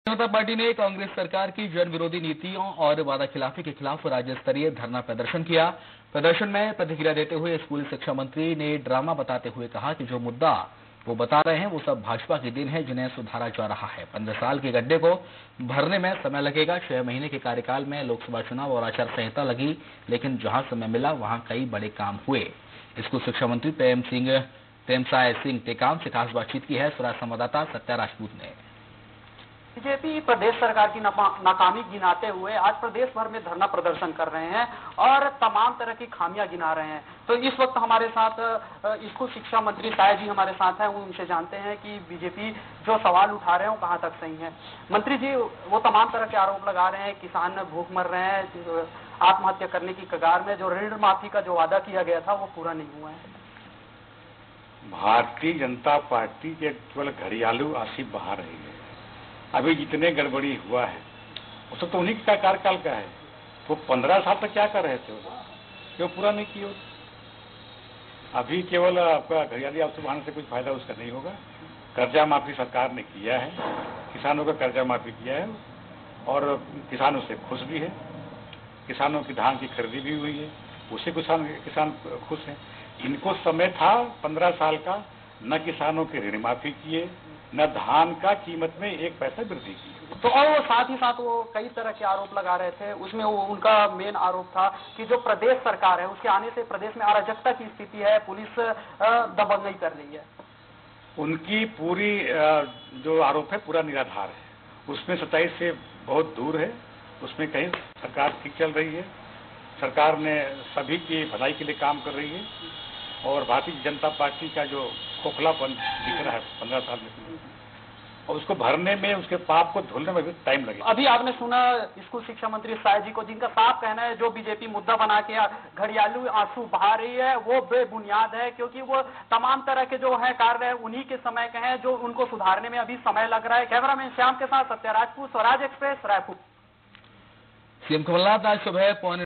जनता party ने कांग्रेस सरकार की जन विरोधी नीतियों और वादाखिलाफी के खिलाफ राज्य स्तरीय धरना प्रदर्शन किया। प्रदर्शन में प्रतिक्रिया देते हुए स्कूली शिक्षा मंत्री ने ड्रामा बताते हुए कहा कि जो मुद्दा वो बता रहे हैं वो सब भाजपा के दिन है जिन्हें सुधारा जा रहा है। 15 साल के गड्ढे को भरने में समय लगेगा। 6 महीने के कार्यकाल में लोकसभा चुनाव और आचार संहिता लगी, लेकिन जहां समय मिला वहां कई बड़े काम हुए। स्कूल शिक्षा मंत्री प्रेमसाय सिंह टेकाम से खास बातचीत की है स्वराज संवाददाता सत्या राजपूत ने। बीजेपी प्रदेश सरकार की नाकामी गिनाते हुए आज प्रदेश भर में धरना प्रदर्शन कर रहे हैं और तमाम तरह की खामियां गिना रहे हैं। तो इस वक्त हमारे साथ स्कूल शिक्षा मंत्री साय जी हमारे साथ हैं। उनसे जानते हैं कि बीजेपी जो सवाल उठा रहे हैं वो कहां तक सही है। मंत्री जी, वो तमाम तरह के आरोप लगा रहे हैं, किसान भूख मर रहे हैं, आत्महत्या करने की कगार में, जो ऋण माफी का जो वादा किया गया था वो पूरा नहीं हुआ है। भारतीय जनता पार्टी के केवल घड़ियालू आसिफ बहा रही है। अभी जितने गड़बड़ी हुआ है वो तो उन्हीं का कार्यकाल का है। वो 15 साल तक क्या कर रहे थे, क्यों पूरा नहीं किए। अभी केवल आपका घड़ियाली आंसू बहाने से कुछ फायदा उसका नहीं होगा। कर्जा माफी सरकार ने किया है, किसानों का कर्जा माफी किया है और किसान उससे खुश भी है। किसानों की धान की खरीदी भी हुई है, उससे किसान खुश हैं। इनको समय था 15 साल का, न किसानों के ऋण माफी किए, न धान का कीमत में 1 पैसा वृद्धि की। तो और वो साथ ही साथ वो कई तरह के आरोप लगा रहे थे। उसमें वो उनका मेन आरोप था कि जो प्रदेश सरकार है उसके आने से प्रदेश में अराजकता की स्थिति है, पुलिस दबंगई कर रही है। उनकी पूरी जो आरोप है पूरा निराधार है। उसमें सच्चाई से बहुत दूर है। उसमें कहीं सरकार ठीक चल रही है, सरकार ने सभी की भलाई के लिए काम कर रही है और भारतीय जनता पार्टी का जो खोखलापन दिख रहा है 15 साल में, और उसको भरने में, उसके पाप को धुलने में भी टाइम लगेगा। अभी आपने सुना स्कूल शिक्षा मंत्री साय जी को, जिनका साफ कहना है जो बीजेपी मुद्दा बना के घड़ियालू आंसू बहा रही है वो बेबुनियाद है, क्योंकि वो तमाम तरह के जो है कार्य उन्हीं के समय के हैं जो उनको सुधारने में अभी समय लग रहा है। कैमरामैन श्याम के साथ सत्या राजपूत, स्वराज एक्सप्रेस, रायपुर। सीएम कमलनाथ आज सुबह